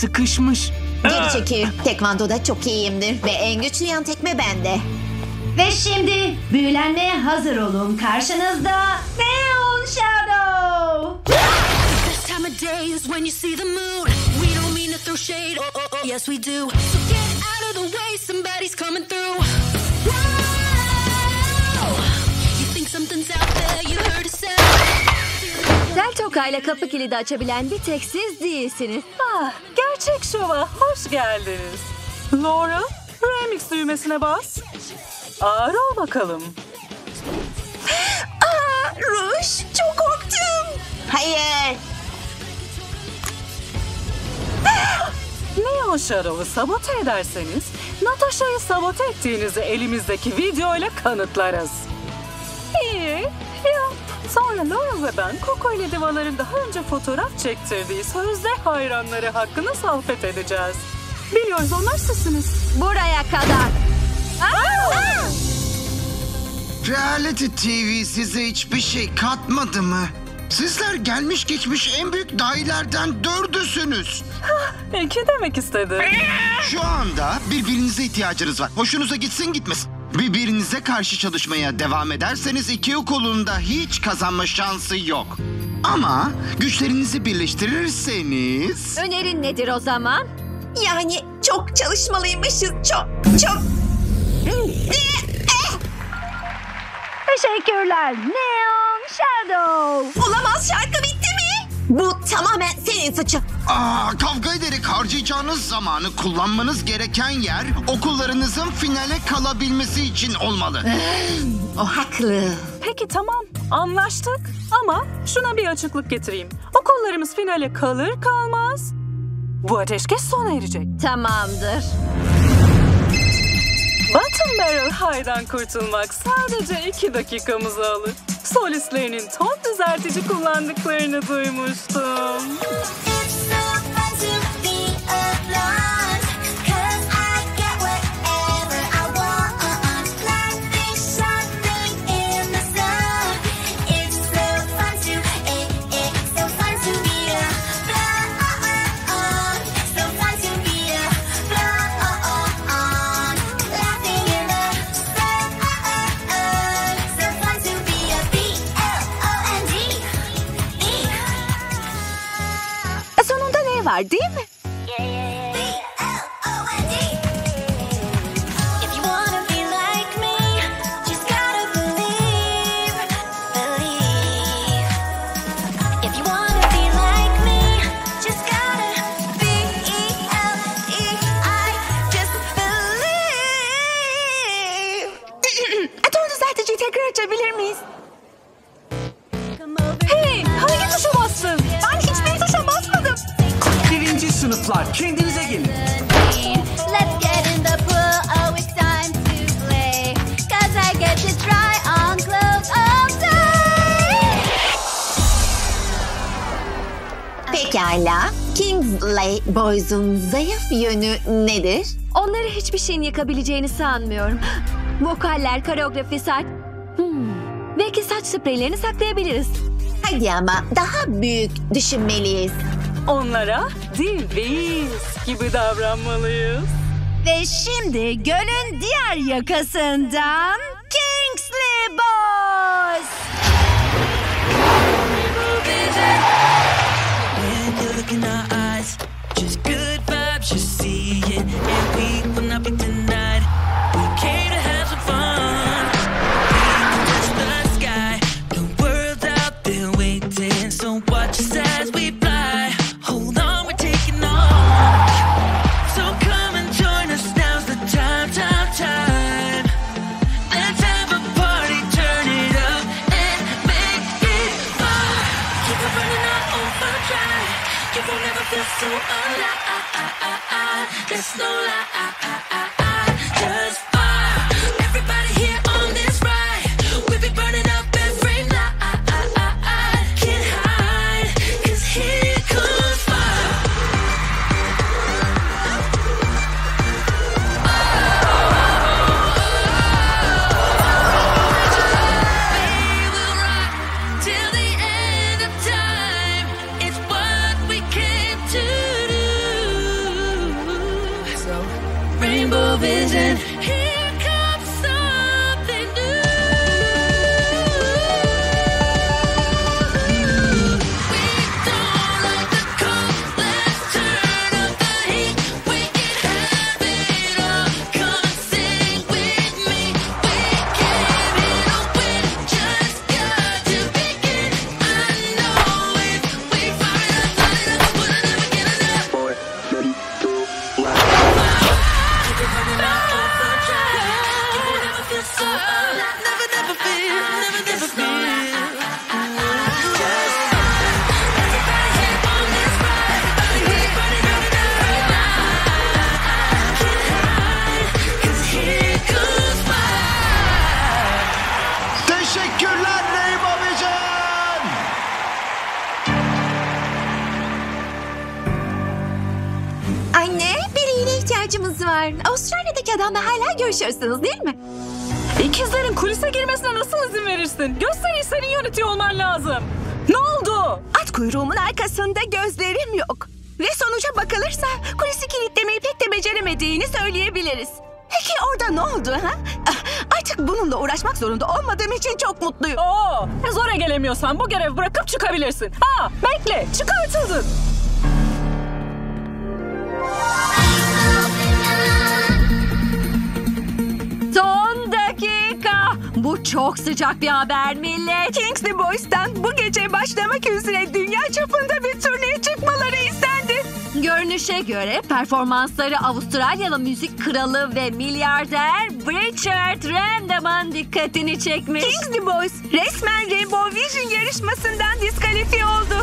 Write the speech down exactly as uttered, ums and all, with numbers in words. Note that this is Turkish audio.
sıkışmış. Geri çekil. Tekvandoda çok iyiyimdir ve en güçlü yan tekme bende. Ve şimdi büyülenmeye hazır olun. Karşınızda Neon Shadow. This time of day is when you see the moon. We don't mean to throw shade. Oh, oh, oh. Yes, we do. So get out of the way. Somebody's coming through. Whoa! You think something's out there. You heard a sound. Del tokayla kapı kilidi açabilen bir tek siz değilsiniz. Ah, gerçek şova hoş geldiniz. Laura, remix düğmesine bas. Ağır ol bakalım. Aa, Ruş, çok korktum. Hayır. Neon Shadow'u sabote ederseniz, Natasha'yı sabote ettiğinizi elimizdeki videoyla kanıtlarız. İyi, yap. Sonra Laura ve ben Coco ile Diva'ların daha önce fotoğraf çektirdiği sözde hayranları hakkında sohbet edeceğiz. Biliyoruz onlar sizsiniz. Buraya kadar. Reality T V size hiçbir şey katmadı mı? Sizler gelmiş geçmiş en büyük dahilerden dördüsünüz. İki demek istedi. Şu anda birbirinize ihtiyacınız var. Hoşunuza gitsin gitmesin. Birbirinize karşı çalışmaya devam ederseniz iki okulunda hiç kazanma şansı yok. Ama güçlerinizi birleştirirseniz... Önerin nedir o zaman? Yani çok çalışmalıymışız. Çok, çok. Teşekkürler Neon Shadow. Olamaz, şarkı bitti mi? Bu tamamen senin suçun. Aa, kavga ederek harcayacağınız zamanı kullanmanız gereken yer okullarınızın finale kalabilmesi için olmalı. O haklı. Peki tamam, anlaştık. Ama şuna bir açıklık getireyim. Okullarımız finale kalır kalmaz bu ateşkes sona erecek. Tamamdır. Bottom Barrel High'dan kurtulmak sadece iki dakikamızı alır. Solistlerinin ton düzeltici kullandıklarını duymuştum. It's so fun to be alone. 'Cause I get whatever I want. Life is something in the sun. It's so fun to, it, it's so fun to be alone. So fun to be alone. Laughing in the sun. So fun to be a B L O N D. Sonunda ne var değil mi? If you wanna be like me, just gotta believe, believe. If you wanna be like me, just gotta be E L E I, just believe. Ton düzelticiyi tekrar açabilir miyiz? Hey, hangi tuşa bastın? Ben hiçbir tuşa basmadım. Birinci sınıflar, kendinize gelin. Let's get in the pool, oh it's time to play. 'Cause I get to try on clothes all day. Pekala. Kingsley Boys'un zayıf yönü nedir? Onları hiçbir şeyin yakabileceğini sanmıyorum. Vokaller, koreografi, saç... Hmm. Belki saç spreylerini saklayabiliriz. Hadi ama daha büyük düşünmeliyiz. Onlara değil biz gibi davranmalıyız. Ve şimdi gölün diğer yakasından Kingsley Boys. When you look in our eyes, just good vibes, you see it, and we will not be denied. We came to have some fun. We can touch the sky. The world's out there waiting, so watch us as we fly. Hold on, we're taking off. So come and join us, now's the time, time, time. Let's have a party, turn it up and make it fun. Keep it running on overdrive. You won't ever feel so alive. There's no lie. Just fire. Everybody here on this ride. We'll be burning up every night. Can't hide, 'cause here comes fire. We will rock till the end of time. It's what we came to do. vision. Here comes something new. We don't like the cold, let's turn up the heat. We can have it all, come sing with me. We can hit a win, just got to begin. I know if we fire up, light it up, we'll never get enough. So never, never feel, never, never feel. Just everybody here on this ride, everybody here running out of night. Can't hide, 'cause here goes fire. Teşekkürler Rainbow Vision. Anne, biriyle ihtiyacımız var. Avustralya'daki adamla hala görüşüyorsunuz değil mi? İkizlerin kulise girmesine nasıl izin verirsin? Gösteriyi senin yönetiyor olman lazım. Ne oldu? At kuyruğumun arkasında gözlerim yok. Ve sonuca bakılırsa kulisi kilitlemeyi pek de beceremediğini söyleyebiliriz. Peki orada ne oldu ha? Ah, Artık bununla uğraşmak zorunda olmadığım için çok mutluyum. Oo, zora gelemiyorsan bu görevi bırakıp çıkabilirsin. Ha, bekle, çıkartıldın. Son dakika. Bu çok sıcak bir haber millet. Kingsley Boys'tan bu gece başlamak üzere dünya çapında bir turneye çıkmaları istendi. Görünüşe göre performansları Avustralyalı müzik kralı ve milyarder Richard Random'ın dikkatini çekmiş. Kingsley Boys resmen Rainbow Vision yarışmasından diskalifiye oldu.